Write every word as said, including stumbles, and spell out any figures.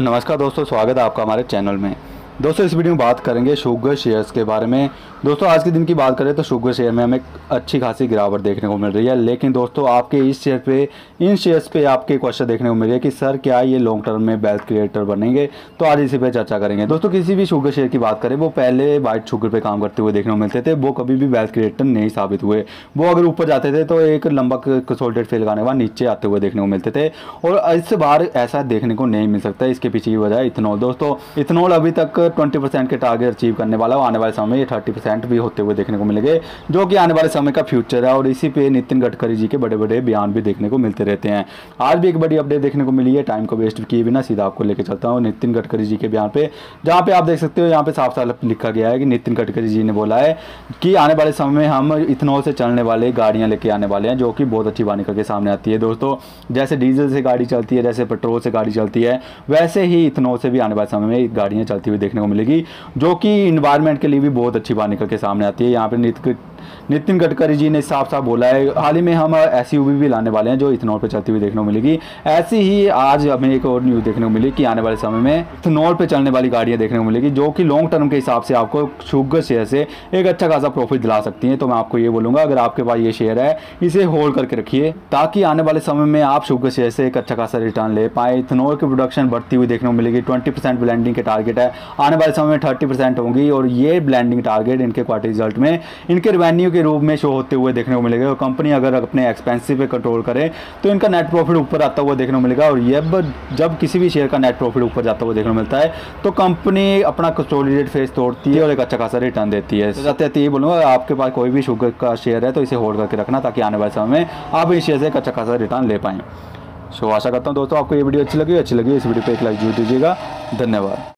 नमस्कार दोस्तों, स्वागत है आपका हमारे चैनल में। दोस्तों इस वीडियो में बात करेंगे शुगर शेयर्स के बारे में। दोस्तों आज के दिन की बात करें तो शुगर शेयर में हमें अच्छी खासी गिरावट देखने को मिल रही है, लेकिन दोस्तों आपके इस शेयर पे इन शेयर्स पे आपके क्वेश्चन देखने को मिल रही है कि सर क्या ये लॉन्ग टर्म में वेल्थ क्रिएटर बनेंगे। तो आज इसी पे चर्चा करेंगे। दोस्तों किसी भी शुगर शेयर की बात करें, वो पहले वाइट शुगर पे काम करते हुए देखने को मिलते थे, वो कभी भी वेल्थ क्रिएटर नहीं साबित हुए। वो अगर ऊपर जाते थे तो एक लंबा कंसोलिडेट फेल लगाने के बाद नीचे आते हुए देखने को मिलते थे, और इस बार ऐसा देखने को नहीं मिल सकता। इसके पीछे की वजह है इथेनॉल। दोस्तों इथेनॉल अभी तक ट्वेंटी परसेंट के टारगेट अचीव करने वाला है, आने वाले समय में ये थर्टी परसेंट भी होते हुए देखने को मिलेंगे, जो कि आने वाले समय का फ्यूचर है। और इसी पे नितिन गडकरी जी के बड़े बड़े बयान भी देखने को मिलते रहते हैं। आज भी एक बड़ी अपडेट देखने को मिली है, टाइम को वेस्ट किए बिना सीधा आपको लेके चलता हूँ नितिन गडकरी जी के बयान पे, जहाँ पे आप देख सकते हो यहाँ पे साफ साफ लिखा गया है कि नितिन गडकरी जी ने बोला है कि आने वाले समय में हम इथेनॉल से चलने वाले गाड़ियाँ लेके आने वाले हैं, जो कि बहुत अच्छी बात निकल के सामने आती है। दोस्तों जैसे डीजल से गाड़ी चलती है, जैसे पेट्रोल से गाड़ी चलती है, वैसे ही इथेनॉल से भी आने वाले समय में गाड़ियाँ चलती हुई देखने को मिलेगी, जो कि इन्वायरमेंट के लिए भी बहुत अच्छी बात निकल के सामने आती है। यहाँ पे नितिन नितिन गडकरी जी ने साफ साफ बोला है, हाल ही में हम एसयूवी भी लाने वाले हैं जो इथेनॉल पे चलती हुई देखने को मिलेगी। ऐसी ही आज हमें एक और न्यूज़ देखने को मिली कि आने वाले समय में इथेनॉल पे चलने वाली गाड़ियां देखने को मिलेगी, जो कि लॉन्ग टर्म के हिसाब से आपको शुगर शेयर से एक अच्छा खासा प्रॉफिट दिला सकती हैं। तो मैं आपको ये बोलूँगा, अगर आपके पास ये शेयर है इसे होल्ड करके रखिए, ताकि आने वाले समय में आप शुगर शेयर से एक अच्छा खासा रिटर्न ले पाए। इथेनॉल की प्रोडक्शन बढ़ती हुई देखने को मिलेगी, ट्वेंटी परसेंट ब्लेंडिंग के टारगेट है, आने वाले समय में थर्टी परसेंट होंगी, और ये ब्लेंडिंग टारगेट इनके क्वार्टर रिजल्ट में इनके रेवेन्यू के रूप में शो होते हुए देखने को मिलेगा। और कंपनी अगर अपने एक्सपेंसिव पे कंट्रोल करे तो इनका नेट प्रॉफिट ऊपर आता हुआ देखने को मिलेगा। और ये जब किसी भी शेयर का नेट प्रॉफिट ऊपर जाता हुआ देखने को मिलता है तो कंपनी अपना कंसोलिडेट फेस तोड़ती है और एक अच्छा खासा रिटर्न देती है। जाते जाते ये बोलूँगा, आपके पास कोई भी शुगर का शेयर है तो इसे होल्ड करके रखना, ताकि आने वाले समय में आप इस शेयर से एक अच्छा खासा रिटर्न ले पाएँ। सो आशा करता हूँ दोस्तों आपको ये वीडियो अच्छी लगी अच्छी लगी इस वीडियो पर एक लाइक जरूर दीजिएगा। धन्यवाद।